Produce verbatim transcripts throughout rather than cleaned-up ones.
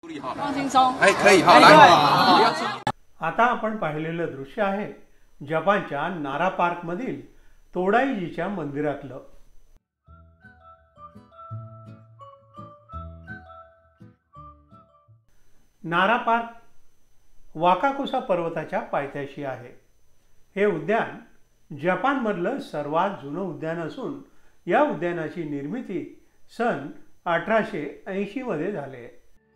आता आपण पाहिलेलं दृश्य आहे जपानच्या नारा पार्क मधील तोडाईजीच्या मंदिरातलं। नारा पार्क वाकाकुसा पर्वताच्या पायथ्याशी आहे। हे उद्यान जपान मधलं सर्वात जुनं उद्यान असून या उद्यानाची निर्मिती सन अठराशे ऐंशी मध्ये झाली।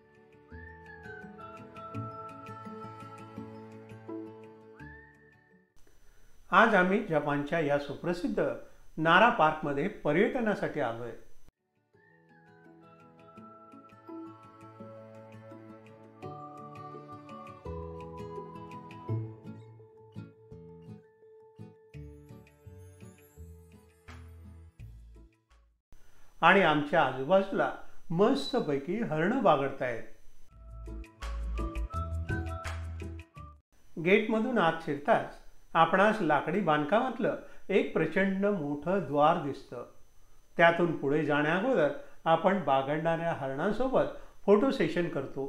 आज आम्ही जपानच्या या सुप्रसिद्ध नारा पार्क मध्ये पर्यटनासाठी आलोय। आणि आमच्या आजूबाजूला मस्तपैकी हरण बागडतायत। गेटमधून आत शिरताच आपणास लाकडी बांधकामातलं एक प्रचंड मोठं द्वार दिसतं। त्यातून पुढे जाण्याअगोदर आपण बागडणाऱ्या हरणांसोबत फोटो सेशन करतो।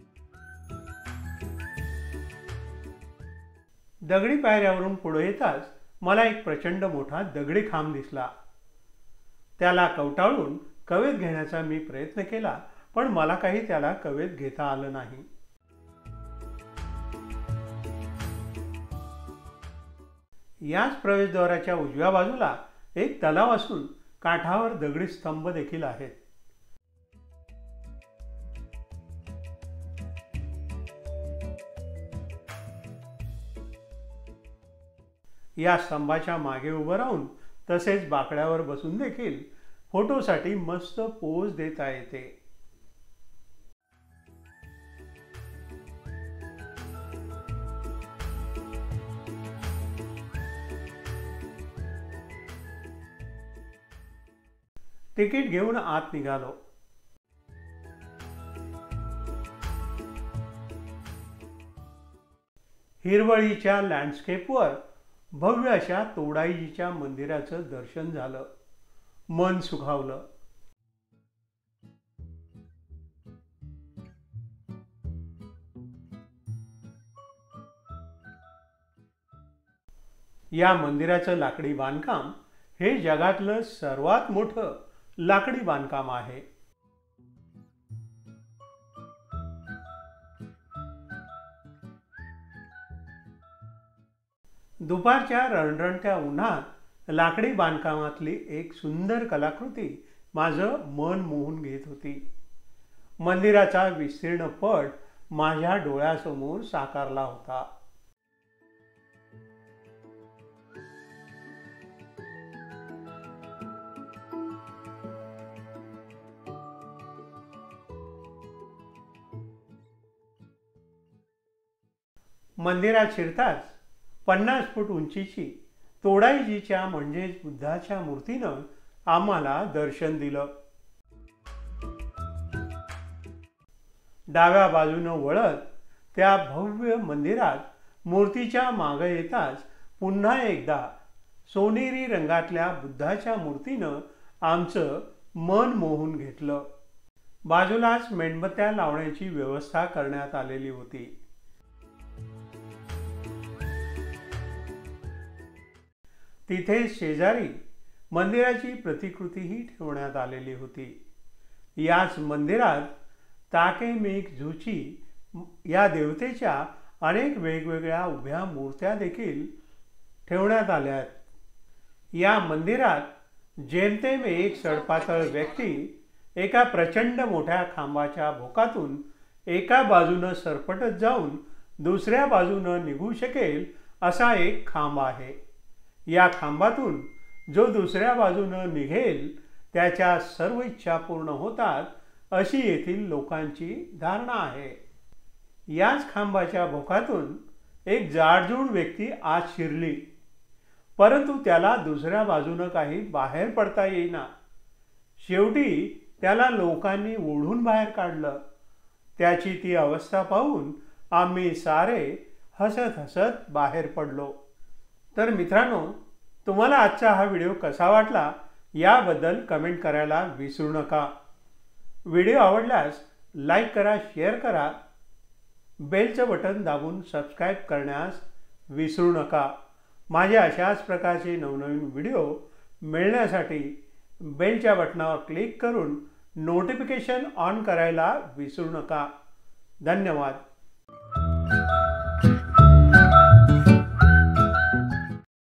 दगडी पायऱ्यावरून पुढे येताच मला एक प्रचंड मोठा दगडी खांब दिसला। त्याला कवटाळून कवेत घेण्याचा मी प्रयत्न केला, पण मला काही त्याला कवेत घेता आलं नाही। याच प्रवेशद्वाराच्या उजव्या बाजूला एक तलाव असून काठावर दगडी स्तंभ देखील आहेत। या स्तंभाच्या मागे उभं राहून तसेच बाकड्यावर बसून देखील फोटोसाठी मस्त पोज देता येते। तिकीट घेऊन आत निघालो। हिरवळीच्या लँडस्केपवर भव्य अशा तोडाईजीच्या मंदिराचं दर्शन झालं। मन सुखावलं। या मंदिराचं लाकडी बांधकाम हे जगातलं सर्वात मोठं लाकडी बांधकाम आहे। दुपारच्या रणरणत्या उन्हात लाकडी बांधकामातली एक सुंदर कलाकृती माझं मन मोहून घेत होती। मंदिराचा विस्तीर्ण पट माझ्या डोळ्यासमोर साकारला होता। मंदिरात शिरताच पन्नास फूट उंचीची तोडाईजीच्या म्हणजेच बुद्धाच्या मूर्तीनं आम्हाला दर्शन दिलं। डाव्या बाजूनं वळत त्या भव्य मंदिरात मूर्तीच्या मागे येताच पुन्हा एकदा सोनेरी रंगातल्या बुद्धाच्या मूर्तीनं आमचं मन मोहून घेतलं। बाजूलाच मेणबत्त्या लावण्याची व्यवस्था करण्यात आलेली होती। तिथे शेजारी मंदिराची प्रतिकृतीही ठेवण्यात आलेली होती। याच मंदिरात ताकेमिकाझुची या देवतेच्या अनेक वेगवेगळ्या उभ्या मूर्त्या देखील ठेवण्यात आल्या आहेत। या मंदिरात जेमतेम एक सडपातळ व्यक्ती एका प्रचंड मोठ्या खांबाच्या भोकातून एका बाजूनं सरपटत जाऊन दुसऱ्या बाजूनं निघू शकेल असा एक खांब आहे। या खांबातून जो दुसऱ्या बाजूनं निघेल त्याच्या सर्व इच्छा पूर्ण होतात अशी येथील लोकांची धारणा आहे। याच खांबाच्या भोकातून एक जाडजूड व्यक्ती आत शिरली, परंतु त्याला दुसऱ्या बाजूनं काही बाहेर पडता येईना। शेवटी त्याला लोकांनी ओढून बाहेर काढलं। त्याची ती अवस्था पाहून आम्ही सारे हसत हसत बाहेर पडलो। तर मित्रांनो, तुम्हाला आजचा हा व्हिडिओ कसा वाटला याबद्दल कमेंट करायला विसरू नका। व्हिडिओ आवडल्यास लाईक करा, शेअर करा, बेलचं बटन दाबून सबस्क्राईब करण्यास विसरू नका। माझे अशाच प्रकारचे नवनवीन व्हिडिओ मिळण्यासाठी बेलच्या बटनावर क्लिक करून नोटिफिकेशन ऑन करायला विसरू नका। धन्यवाद।